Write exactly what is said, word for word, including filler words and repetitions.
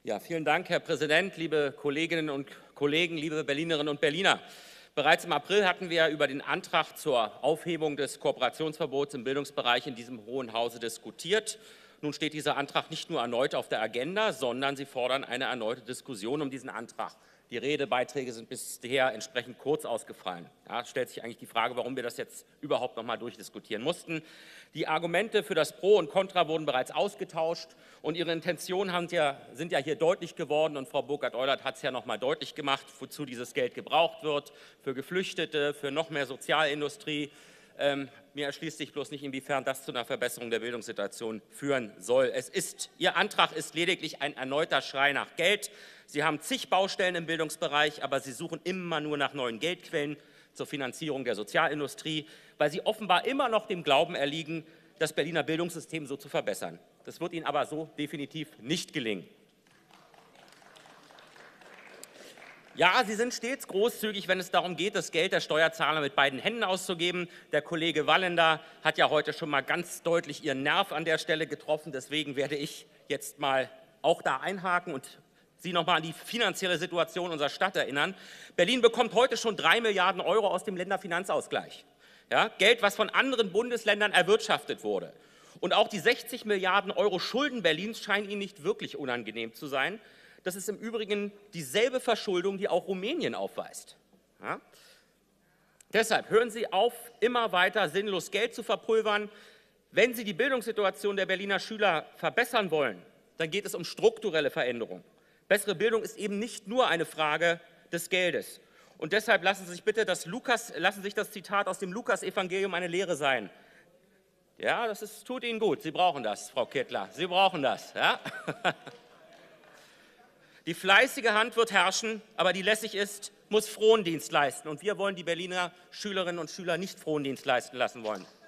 Ja, vielen Dank, Herr Präsident, liebe Kolleginnen und Kollegen, liebe Berlinerinnen und Berliner. Bereits im April hatten wir über den Antrag zur Aufhebung des Kooperationsverbots im Bildungsbereich in diesem Hohen Hause diskutiert. Nun steht dieser Antrag nicht nur erneut auf der Agenda, sondern Sie fordern eine erneute Diskussion um diesen Antrag. Die Redebeiträge sind bisher entsprechend kurz ausgefallen. Da stellt sich eigentlich die Frage, warum wir das jetzt überhaupt noch mal durchdiskutieren mussten. Die Argumente für das Pro und Contra wurden bereits ausgetauscht und Ihre Intentionen ja, sind ja hier deutlich geworden. Und Frau Burkhardt-Eulert hat es ja noch mal deutlich gemacht, wozu dieses Geld gebraucht wird, für Geflüchtete, für noch mehr Sozialindustrie. Ähm, mir erschließt sich bloß nicht, inwiefern das zu einer Verbesserung der Bildungssituation führen soll. Es ist, Ihr Antrag ist lediglich ein erneuter Schrei nach Geld. Sie haben zig Baustellen im Bildungsbereich, aber Sie suchen immer nur nach neuen Geldquellen zur Finanzierung der Sozialindustrie, weil Sie offenbar immer noch dem Glauben erliegen, das Berliner Bildungssystem so zu verbessern. Das wird Ihnen aber so definitiv nicht gelingen. Ja, Sie sind stets großzügig, wenn es darum geht, das Geld der Steuerzahler mit beiden Händen auszugeben. Der Kollege Wallender hat ja heute schon mal ganz deutlich Ihren Nerv an der Stelle getroffen. Deswegen werde ich jetzt mal auch da einhaken und Sie noch mal an die finanzielle Situation unserer Stadt erinnern. Berlin bekommt heute schon drei Milliarden Euro aus dem Länderfinanzausgleich. Ja, Geld, was von anderen Bundesländern erwirtschaftet wurde. Und auch die sechzig Milliarden Euro Schulden Berlins scheinen Ihnen nicht wirklich unangenehm zu sein. Das ist im Übrigen dieselbe Verschuldung, die auch Rumänien aufweist. Ja? Deshalb hören Sie auf, immer weiter sinnlos Geld zu verpulvern. Wenn Sie die Bildungssituation der Berliner Schüler verbessern wollen, dann geht es um strukturelle Veränderungen. Bessere Bildung ist eben nicht nur eine Frage des Geldes. Und deshalb lassen Sie sich bitte das, Lukas, lassen Sie sich das Zitat aus dem Lukas-Evangelium eine Lehre sein. Ja, das ist, tut Ihnen gut. Sie brauchen das, Frau Kittler. Sie brauchen das. Ja? Die fleißige Hand wird herrschen, aber die lässig ist, muss Frondienst leisten. Und wir wollen die Berliner Schülerinnen und Schüler nicht Frondienst leisten lassen wollen.